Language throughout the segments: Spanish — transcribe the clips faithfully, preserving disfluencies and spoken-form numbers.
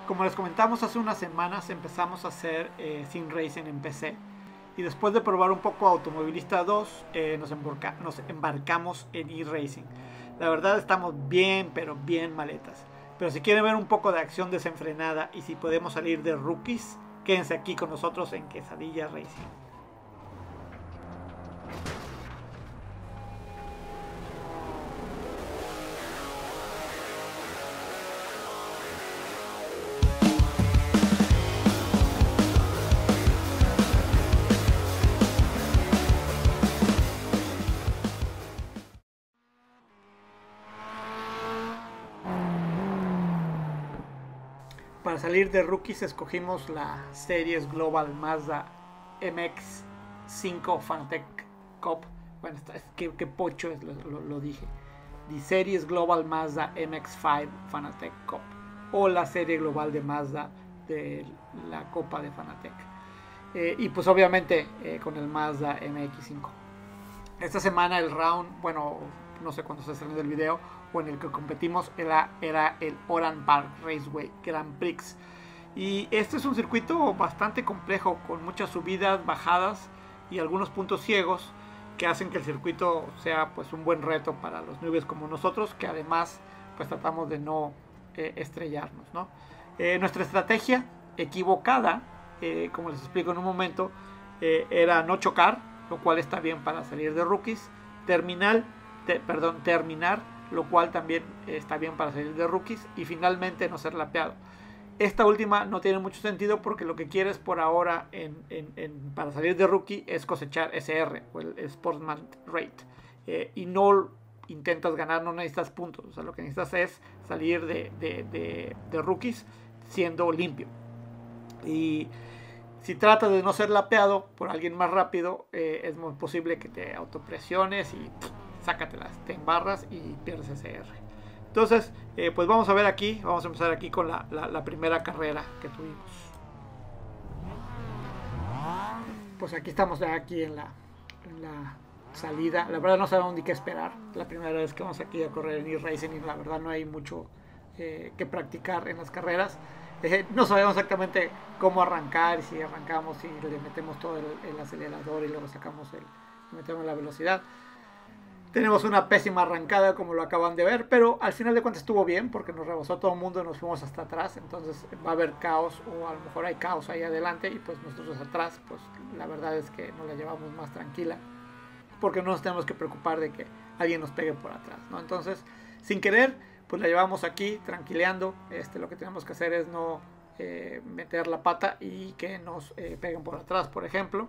Como les comentamos hace unas semanas, empezamos a hacer eh, Sim Racing en P C. Y después de probar un poco Automovilista dos, eh, nos, embarca, nos embarcamos en eRacing. La verdad estamos bien, pero bien maletas. Pero si quieren ver un poco de acción desenfrenada y si podemos salir de rookies, quédense aquí con nosotros en Quesadilla Racing. Para salir de rookies escogimos la Series Global Mazda M X cinco Fanatec Cup. Bueno, qué, qué pocho es, lo, lo, lo dije. The Series Global Mazda M X cinco Fanatec Cup. O la serie global de Mazda de la Copa de Fanatec. Eh, y pues obviamente eh, con el Mazda M X cinco. Esta semana el round, bueno, no sé cuándo se estrenó el video, o en el que competimos era, era el Oran Park Raceway Grand Prix. Y este es un circuito bastante complejo, con muchas subidas, bajadas y algunos puntos ciegos que hacen que el circuito sea pues un buen reto para los newbies como nosotros, que además pues tratamos de no eh, estrellarnos, ¿no? Eh, nuestra estrategia equivocada, eh, como les explico en un momento, eh, era no chocar, lo cual está bien para salir de rookies, terminal, te, perdón, terminar, lo cual también está bien para salir de rookies, y finalmente no ser lapeado. Esta última no tiene mucho sentido porque lo que quieres por ahora en, en, en, para salir de rookie es cosechar S R o el Sportsman Rate, eh, y no intentas ganar, no necesitas puntos. O sea, lo que necesitas es salir de, de, de, de rookies siendo limpio. Y si tratas de no ser lapeado por alguien más rápido, eh, es muy posible que te autopresiones y pff, sácatelas, te embarras y pierdes S R. Entonces, eh, pues vamos a ver aquí, vamos a empezar aquí con la, la, la primera carrera que tuvimos. Pues aquí estamos ya aquí en la, en la salida. La verdad no sabemos ni qué esperar. La primera vez que vamos aquí a correr en eRacing y la verdad no hay mucho eh, que practicar en las carreras. Eh, no sabemos exactamente cómo arrancar, y si arrancamos y le metemos todo el, el acelerador y luego sacamos el, metemos la velocidad. Tenemos una pésima arrancada, como lo acaban de ver, pero al final de cuentas estuvo bien porque nos rebasó todo el mundo y nos fuimos hasta atrás. Entonces va a haber caos, o a lo mejor hay caos ahí adelante, y pues nosotros atrás, pues la verdad es que nos la llevamos más tranquila porque no nos tenemos que preocupar de que alguien nos pegue por atrás, ¿no? Entonces, sin querer, pues la llevamos aquí tranquileando. Este, lo que tenemos que hacer es no eh, meter la pata y que nos eh, peguen por atrás, por ejemplo.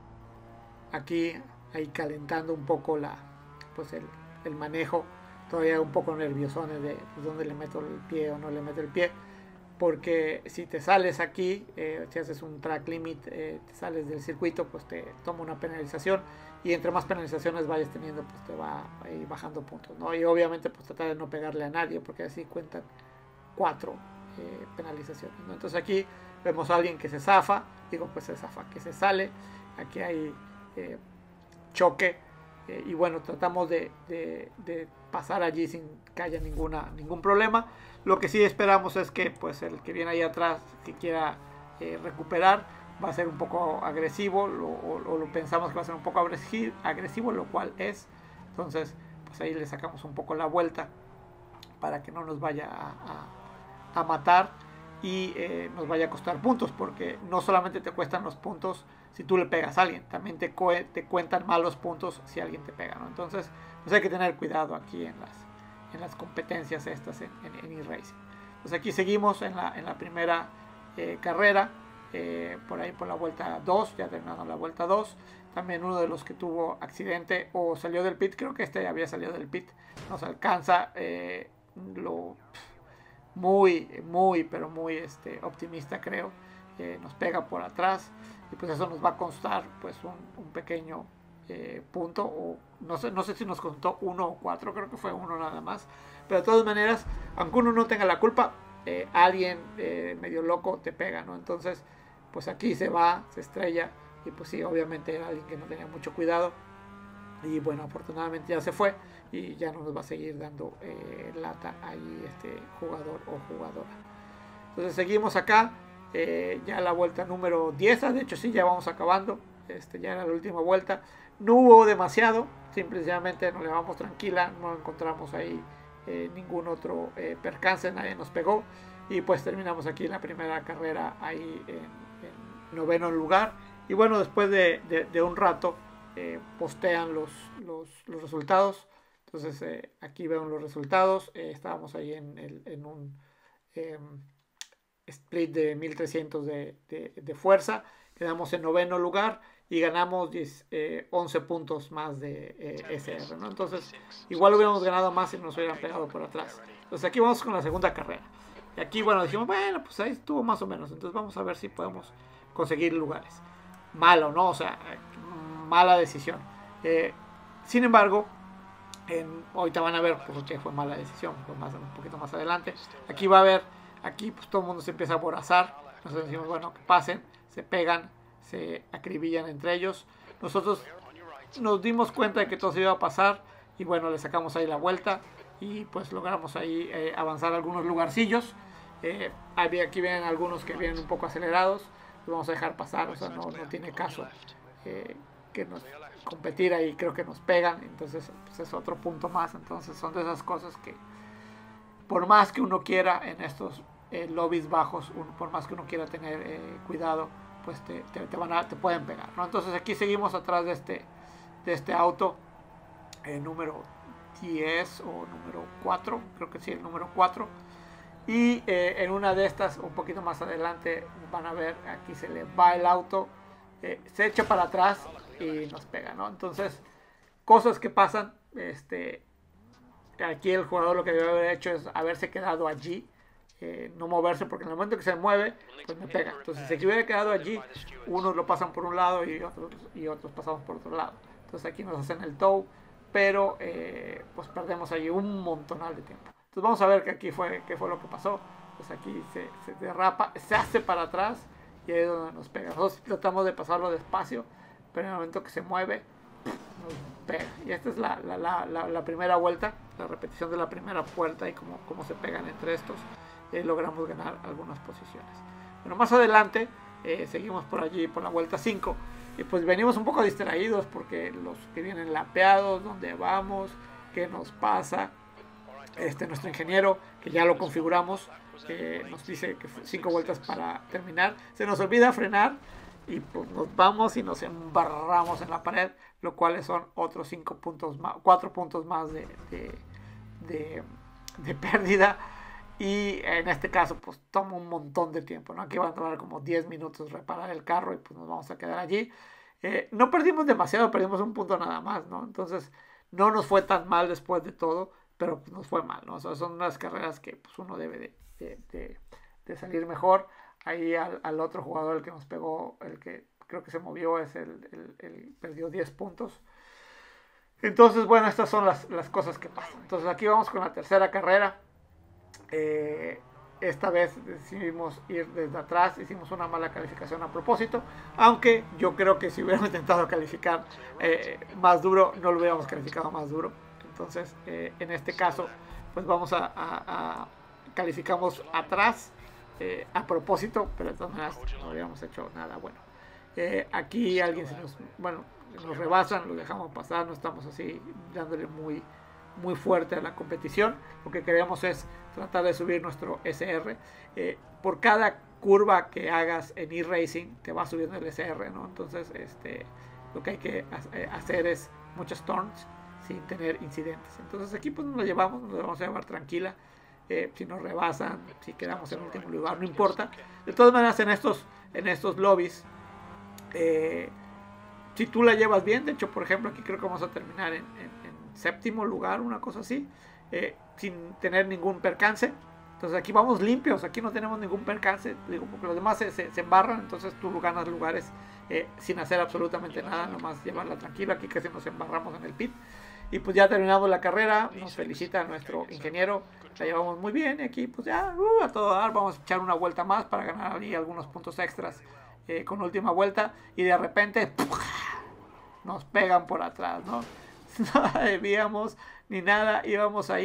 Aquí, ahí calentando un poco la pues el, el manejo, todavía un poco nerviosones de pues, dónde le meto el pie o no le meto el pie, porque si te sales aquí, eh, si haces un track limit, eh, te sales del circuito, pues te toma una penalización, y entre más penalizaciones vayas teniendo, pues te va a ir bajando puntos, ¿no? Y obviamente pues tratar de no pegarle a nadie, porque así cuentan cuatro eh, penalizaciones, ¿no? Entonces aquí vemos a alguien que se zafa, digo pues se zafa, que se sale, aquí hay eh, choque. Eh, y bueno, tratamos de, de, de pasar allí sin que haya ninguna, ningún problema. Lo que sí esperamos es que pues el que viene ahí atrás, si quiera eh, recuperar, va a ser un poco agresivo, lo, o, o lo pensamos que va a ser un poco agresivo, lo cual es. Entonces pues ahí le sacamos un poco la vuelta para que no nos vaya a, a, a matar y eh, nos vaya a costar puntos, porque no solamente te cuestan los puntos si tú le pegas a alguien, también te, te cuentan malos puntos si alguien te pega, ¿no? Entonces pues hay que tener cuidado aquí en las, en las competencias estas en, en, en eRacing. Pues aquí seguimos en la, en la primera eh, carrera, eh, por ahí por la vuelta dos, ya terminando la vuelta dos. También uno de los que tuvo accidente o salió del pit, creo que este había salido del pit, nos alcanza, eh, lo muy, muy, pero muy este, optimista creo, eh, nos pega por atrás, y pues eso nos va a costar pues un, un pequeño eh, punto, o no sé, no sé si nos contó uno o cuatro, creo que fue uno nada más, pero de todas maneras, aunque uno no tenga la culpa, eh, alguien eh, medio loco te pega, ¿no? Entonces pues aquí se va, se estrella, y pues sí, obviamente era alguien que no tenía mucho cuidado, y bueno, afortunadamente ya se fue y ya no nos va a seguir dando eh, lata ahí este jugador o jugadora. Entonces seguimos acá, eh, ya la vuelta número diez, de hecho sí, ya vamos acabando, este, ya era la última vuelta. No hubo demasiado, simplemente nos llevamos tranquila, no encontramos ahí eh, ningún otro eh, percance, nadie nos pegó. Y pues terminamos aquí la primera carrera ahí en, en noveno lugar. Y bueno, después de, de, de un rato eh, postean los, los, los resultados. Entonces eh, aquí veo los resultados. Eh, estábamos ahí en, el, en un eh, split de mil trescientos de, de, de fuerza. Quedamos en noveno lugar y ganamos diez, eh, once puntos más de eh, S R, ¿no? Entonces igual hubiéramos ganado más si nos hubieran pegado por atrás. Entonces aquí vamos con la segunda carrera. Y aquí, bueno, dijimos, bueno, pues ahí estuvo más o menos. Entonces vamos a ver si podemos conseguir lugares. Malo, ¿no? O sea, mala decisión. Eh, sin embargo, en, ahorita van a ver por qué fue mala decisión. Fue más, un poquito más adelante. Aquí va a haber, aquí pues todo el mundo se empieza a aborazar. Nosotros decimos, bueno, que pasen, se pegan, se acribillan entre ellos. Nosotros nos dimos cuenta de que todo se iba a pasar. Y bueno, le sacamos ahí la vuelta. Y pues logramos ahí eh, avanzar algunos lugarcillos. Eh, aquí vienen algunos que vienen un poco acelerados. Los vamos a dejar pasar, o sea, no, no tiene caso eh, que nos competir ahí, creo que nos pegan. Entonces pues es otro punto más. Entonces son de esas cosas que por más que uno quiera en estos eh, lobbies bajos, uno, por más que uno quiera tener eh, cuidado, pues te, te, te, van a, te pueden pegar, ¿no? Entonces aquí seguimos atrás de este, de este auto eh, número diez o número cuatro, creo que sí, el número cuatro. Y eh, en una de estas, un poquito más adelante, van a ver, aquí se le va el auto, eh, se echa para atrás y nos pega, ¿no? Entonces, cosas que pasan, este, aquí el jugador lo que debe haber hecho es haberse quedado allí, eh, no moverse, porque en el momento que se mueve, pues me pega. Entonces, si hubiera quedado allí, unos lo pasan por un lado y otros, y otros pasamos por otro lado. Entonces aquí nos hacen el tow, pero eh, pues perdemos ahí un montonal de tiempo. Entonces vamos a ver que aquí fue, qué fue lo que pasó. Pues aquí se, se derrapa, se hace para atrás y ahí es donde nos pega. Nosotros tratamos de pasarlo despacio, pero en el momento que se mueve, nos pega. Y esta es la, la, la, la, la primera vuelta, la repetición de la primera vuelta y cómo, cómo se pegan entre estos. Y ahí logramos ganar algunas posiciones. Bueno, más adelante eh, seguimos por allí, por la vuelta cinco. Y pues venimos un poco distraídos porque los que vienen lapeados, dónde vamos, qué nos pasa. Este, nuestro ingeniero, que ya lo configuramos, que nos dice que cinco vueltas para terminar. Se nos olvida frenar y pues nos vamos y nos embarramos en la pared, lo cual son otros cinco puntos más, cuatro puntos más de, de, de, de pérdida. Y en este caso, pues toma un montón de tiempo, ¿no? Aquí va a tomar como diez minutos reparar el carro y pues nos vamos a quedar allí. Eh, no perdimos demasiado, perdimos un punto nada más, ¿no? Entonces, no nos fue tan mal después de todo, pero pues, nos fue mal, ¿no? O sea, son unas carreras que pues, uno debe de, de, de, de salir mejor. Ahí al, al otro jugador, el que nos pegó, el que creo que se movió, es el, el, el perdió diez puntos. Entonces, bueno, estas son las, las cosas que pasan. Entonces, aquí vamos con la tercera carrera. Eh, esta vez decidimos ir desde atrás, hicimos una mala calificación a propósito, aunque yo creo que si hubiéramos intentado calificar eh, más duro, no lo hubiéramos calificado más duro. Entonces, eh, en este caso, pues vamos a, a, a calificamos atrás eh, a propósito, pero de todas maneras no habíamos hecho nada bueno. Eh, aquí alguien se nos, bueno, nos rebasan, lo dejamos pasar, no estamos así dándole muy muy fuerte a la competición. Lo que queremos es tratar de subir nuestro S R. Eh, por cada curva que hagas en e-racing te va subiendo el S R, ¿no? Entonces este, lo que hay que hacer es muchos turns sin tener incidentes. Entonces aquí pues nos lo llevamos, nos lo vamos a llevar tranquila. Eh, si nos rebasan, si quedamos en último lugar, no importa. De todas maneras, en estos, en estos lobbies, eh, si tú la llevas bien, de hecho, por ejemplo, aquí creo que vamos a terminar en, en séptimo lugar, una cosa así, eh, sin tener ningún percance. Entonces aquí vamos limpios, aquí no tenemos ningún percance, digo, porque los demás se, se, se embarran, entonces tú ganas lugares eh, sin hacer absolutamente nada, nomás llevarla tranquila. Aquí casi nos embarramos en el pit. Y pues ya terminamos la carrera, nos felicita nuestro ingeniero, la llevamos muy bien y aquí pues ya uh, a todo dar, vamos a echar una vuelta más para ganar ahí algunos puntos extras eh, con última vuelta y de repente ¡puf! Nos pegan por atrás, ¿no? No debíamos ni nada, íbamos ahí.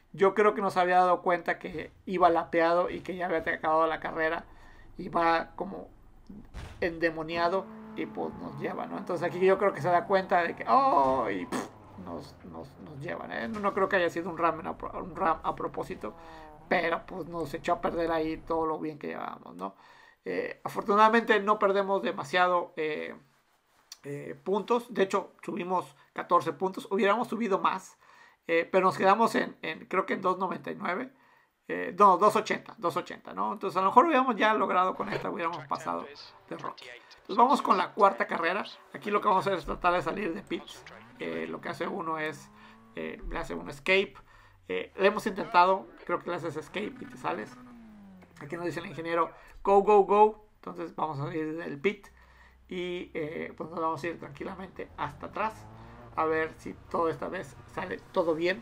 Yo creo que no se había dado cuenta que iba lapeado y que ya había acabado la carrera. Y va como endemoniado y pues nos lleva, ¿no? Entonces aquí yo creo que se da cuenta de que, oh, y pff, nos, nos, nos llevan, ¿eh? No, no creo que haya sido un ram, a, un ram a propósito, pero pues nos echó a perder ahí todo lo bien que llevábamos, ¿no? Eh, afortunadamente no perdemos demasiado eh, eh, puntos, de hecho subimos catorce puntos, hubiéramos subido más, eh, pero nos quedamos en, en creo que en dos noventa y nueve. Eh, no, doscientos ochenta, doscientos ochenta, ¿no? Entonces a lo mejor hubiéramos ya logrado con esta, hubiéramos pasado de Rocky. Entonces vamos con la cuarta carrera. Aquí lo que vamos a hacer es tratar de salir de pits. Eh, lo que hace uno es, eh, le hace un escape. Eh, le hemos intentado, creo que le haces escape y te sales. Aquí nos dice el ingeniero, go, go, go. Entonces vamos a salir del pit y eh, pues nos vamos a ir tranquilamente hasta atrás. A ver si todo esta vez sale todo bien.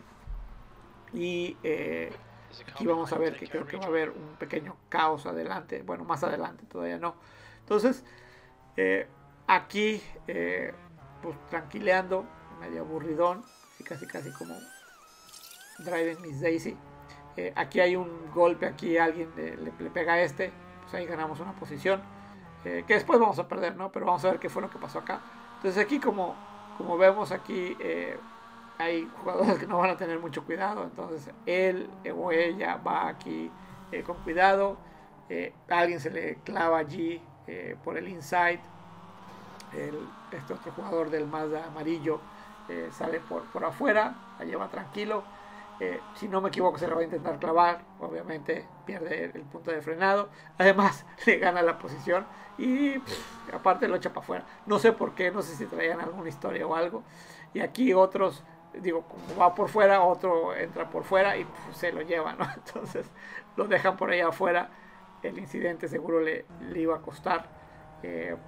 Y... Eh, aquí vamos a ver que creo que va a haber un pequeño caos adelante, bueno, más adelante, todavía no. Entonces, eh, aquí, eh, pues tranquileando, medio aburridón, y casi casi como Driving Miss Daisy. Eh, aquí hay un golpe, aquí alguien le, le, le pega a este, pues ahí ganamos una posición, eh, que después vamos a perder, ¿no? Pero vamos a ver qué fue lo que pasó acá. Entonces aquí como, como vemos aquí... Eh, hay jugadores que no van a tener mucho cuidado, entonces él o ella va aquí eh, con cuidado, eh, a alguien se le clava allí eh, por el inside, el, este otro jugador del Mazda amarillo eh, sale por, por afuera, la lleva tranquilo, eh, si no me equivoco se le va a intentar clavar, obviamente pierde el, el punto de frenado, además le gana la posición y pff, aparte lo echa para afuera, no sé por qué, no sé si traían alguna historia o algo, y aquí otros, digo, como va por fuera, otro entra por fuera y pues, se lo lleva, ¿no? Entonces lo dejan por ahí afuera. El incidente seguro le, le iba a costar. Eh,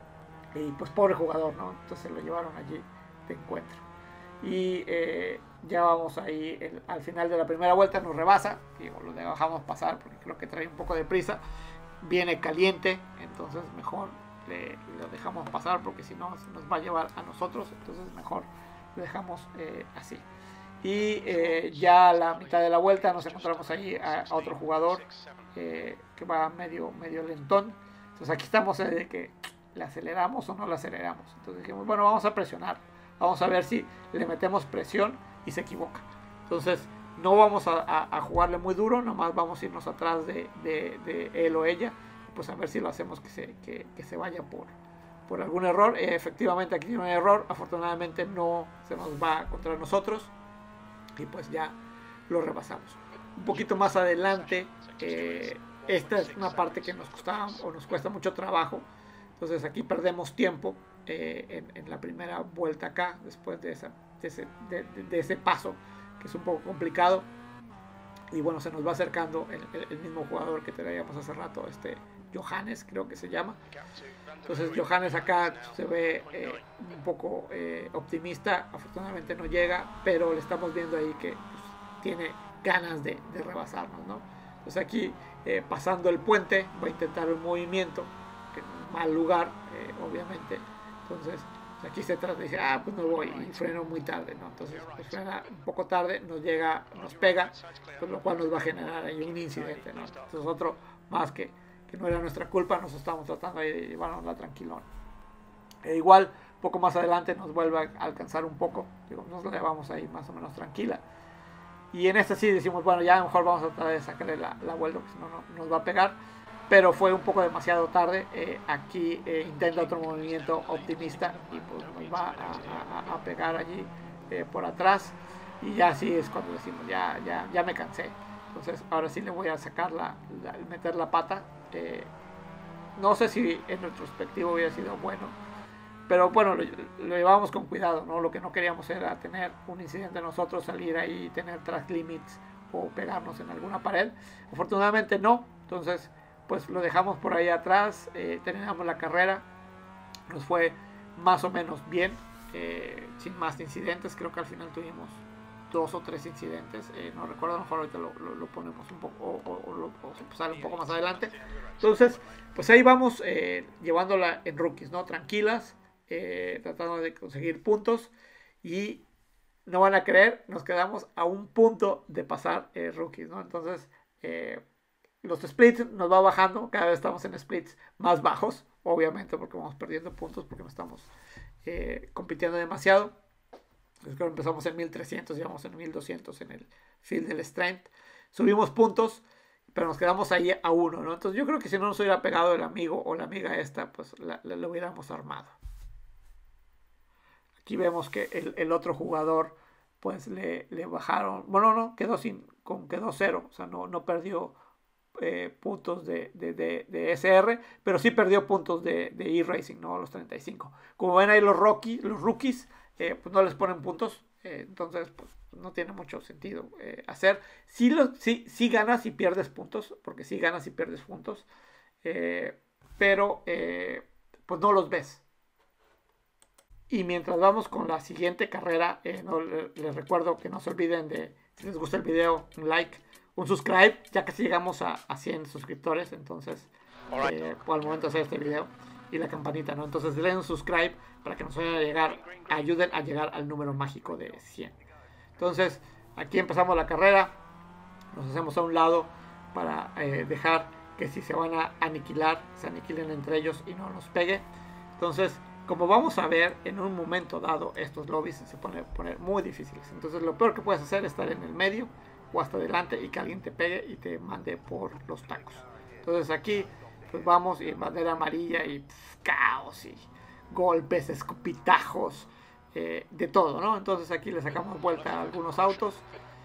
y pues pobre jugador, ¿no? Entonces lo llevaron allí de encuentro. Y eh, ya vamos ahí, el, al final de la primera vuelta nos rebasa. Digo, lo dejamos pasar porque creo que trae un poco de prisa. Viene caliente, entonces mejor le, lo dejamos pasar porque si no nos va a llevar a nosotros. Entonces mejor lo dejamos eh, así. Y eh, ya a la mitad de la vuelta nos encontramos ahí a, a otro jugador eh, que va medio, medio lentón. Entonces aquí estamos eh, de que le aceleramos o no le aceleramos. Entonces dijimos, bueno, vamos a presionar. Vamos a ver si le metemos presión y se equivoca. Entonces no vamos a, a, a jugarle muy duro, nomás vamos a irnos atrás de, de, de él o ella. Pues a ver si lo hacemos que se, que, que se vaya por, por algún error. Eh, efectivamente aquí tiene un error, afortunadamente no se nos va contra nosotros y pues ya lo rebasamos. Un poquito más adelante, eh, esta es una parte que nos costaba o nos cuesta mucho trabajo, entonces aquí perdemos tiempo eh, en, en la primera vuelta acá, después de, esa, de, ese, de, de, de ese paso que es un poco complicado, y bueno, se nos va acercando el, el, el mismo jugador que traíamos hace rato, este Johannes creo que se llama. Entonces Johannes acá se ve eh, un poco eh, optimista, afortunadamente no llega, pero le estamos viendo ahí que pues, tiene ganas de, de rebasarnos, ¿no? Entonces aquí eh, pasando el puente va a intentar un movimiento, que en un mal lugar, eh, obviamente, entonces pues, aquí se trata de decir, ah, pues no voy, y freno muy tarde, ¿no? Entonces pues, frena un poco tarde, nos llega, nos pega, pues, lo cual nos va a generar ahí un incidente, ¿no? Entonces otro más que que no era nuestra culpa, nos estamos tratando de llevarnos tranquilón. E igual, poco más adelante nos vuelve a alcanzar un poco, digo, nos la llevamos ahí más o menos tranquila. Y en esta sí decimos, bueno, ya a lo mejor vamos a tratar de sacarle la, la vuelta, porque si no, no nos va a pegar. Pero fue un poco demasiado tarde. Eh, aquí eh, intenta otro movimiento optimista y pues nos va a, a, a pegar allí eh, por atrás. Y ya así es cuando decimos, ya, ya, ya me cansé. Entonces ahora sí le voy a sacar la, la meter la pata. Eh, no sé si en retrospectivo hubiera sido bueno, pero bueno, lo, lo llevábamos con cuidado, ¿no? Lo que no queríamos era tener un incidente nosotros, salir ahí y tener track limits o pegarnos en alguna pared. Afortunadamente no, entonces pues lo dejamos por ahí atrás, eh, terminamos la carrera, nos fue más o menos bien, eh, sin más incidentes. Creo que al final tuvimos dos o tres incidentes, eh, no recuerdo, a lo mejor ahorita lo, lo, lo ponemos un poco o, o, o, lo, o sale un poco más adelante. Entonces pues ahí vamos eh, llevándola en rookies, ¿no? Tranquilas, eh, tratando de conseguir puntos, y no van a creer, nos quedamos a un punto de pasar eh, rookies, ¿no? Entonces, eh, los splits nos va bajando, cada vez estamos en splits más bajos, obviamente porque vamos perdiendo puntos, porque no estamos eh, compitiendo demasiado. Entonces, creo que empezamos en mil trescientos, llevamos en mil doscientos en el field del strength. Subimos puntos, pero nos quedamos ahí a uno, ¿no? Entonces yo creo que si no nos hubiera pegado el amigo o la amiga esta, pues la, la, la hubiéramos armado. Aquí vemos que el, el otro jugador, pues le, le bajaron, bueno, no, quedó sin, con, quedó cero, o sea, no, no perdió eh, puntos de, de, de, de S R, pero sí perdió puntos de, de E-Racing, ¿no? Los treinta y cinco. Como ven ahí los, rookie, los rookies, eh, pues no les ponen puntos, eh, entonces, pues no tiene mucho sentido eh, hacer. Sí, lo, sí, sí ganas y pierdes puntos, porque sí ganas y pierdes puntos, eh, pero eh, pues no los ves. Y mientras vamos con la siguiente carrera, eh, no, les recuerdo que no se olviden de, si les gusta el video, un like, un subscribe, ya casi llegamos a, a cien suscriptores, entonces, eh, al momento de hacer este video, y la campanita, ¿no? Entonces, denle un subscribe para que nos vayan a llegar, ayuden a llegar al número mágico de cien. Entonces, aquí empezamos la carrera, nos hacemos a un lado para eh, dejar que si se van a aniquilar, se aniquilen entre ellos y no nos pegue. Entonces, como vamos a ver, en un momento dado estos lobbies se ponen poner muy difíciles. Entonces lo peor que puedes hacer es estar en el medio o hasta adelante y que alguien te pegue y te mande por los tacos. Entonces aquí pues vamos y bandera amarilla y pff, caos y golpes, escupitajos, eh, de todo, ¿no? Entonces aquí le sacamos vuelta a algunos autos.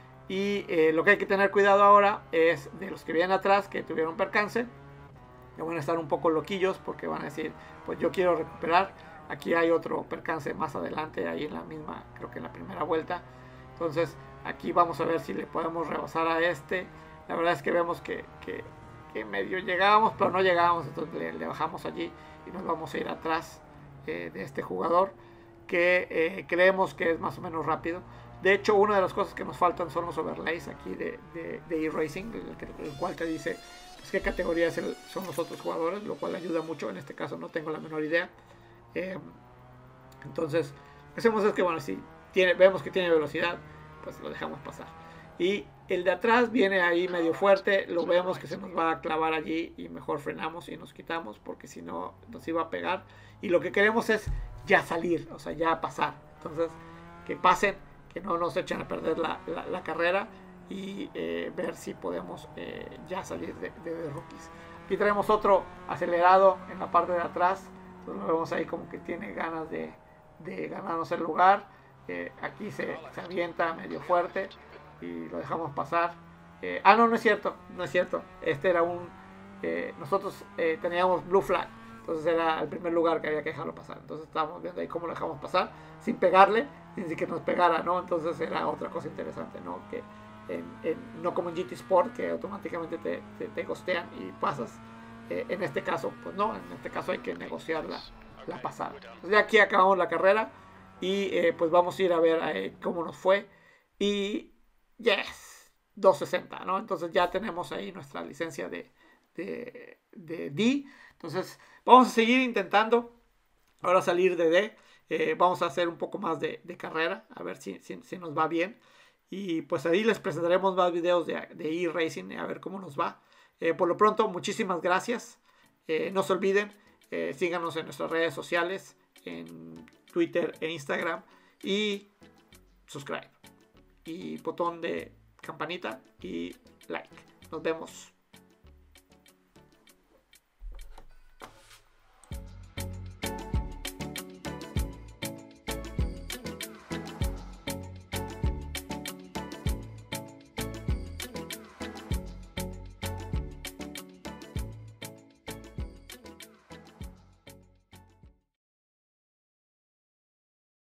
Y eh, lo que hay que tener cuidado ahora es de los que vienen atrás que tuvieron percance, que van a estar un poco loquillos porque van a decir, pues yo quiero recuperar. Aquí hay otro percance más adelante, ahí en la misma, creo que en la primera vuelta. Entonces aquí vamos a ver si le podemos rebasar a este. La verdad es que vemos que, que, que medio llegábamos, pero no llegábamos. Entonces le, le bajamos allí y nos vamos a ir atrás eh, de este jugador que eh, creemos que es más o menos rápido. De hecho, una de las cosas que nos faltan son los overlays aquí de, de, de E-Racing, el, el cual te dice pues, qué categoría es el, son los otros jugadores, lo cual ayuda mucho. En este caso no tengo la menor idea. Eh, entonces, lo que hacemos es que, bueno, si tiene, vemos que tiene velocidad, pues lo dejamos pasar. Y el de atrás viene ahí medio fuerte, lo vemos que se nos va a clavar allí y mejor frenamos y nos quitamos porque si no nos iba a pegar. Y lo que queremos es ya salir, o sea, ya pasar. Entonces, que pasen, que no nos echen a perder la, la, la carrera y eh, ver si podemos eh, ya salir de, de, de rookies. Aquí tenemos otro acelerado en la parte de atrás. Entonces lo vemos ahí como que tiene ganas de, de ganarnos el lugar. Eh, aquí se, se avienta medio fuerte y lo dejamos pasar. Eh, ah, no, no es cierto, no es cierto. Este era un... Eh, nosotros eh, teníamos blue flag. Entonces era el primer lugar que había que dejarlo pasar. Entonces estábamos viendo ahí cómo lo dejamos pasar sin pegarle, sin que nos pegara, ¿no? Entonces era otra cosa interesante, ¿no? Que en, en, no como en G T Sport, que automáticamente te, te, te gostean y pasas. Eh, en este caso, pues no, en este caso hay que negociar la, la pasada. Entonces ya aquí acabamos la carrera y eh, pues vamos a ir a ver eh, cómo nos fue. Y yes, doscientos sesenta, ¿no? Entonces ya tenemos ahí nuestra licencia de, de, de D. Entonces vamos a seguir intentando ahora salir de D. Eh, vamos a hacer un poco más de, de carrera, a ver si, si, si nos va bien. Y pues ahí les presentaremos más videos de, de E-Racing, a ver cómo nos va. Eh, por lo pronto, muchísimas gracias. Eh, no se olviden, eh, síganos en nuestras redes sociales, en Twitter e Instagram. Y subscribe. Y botón de campanita y like. Nos vemos.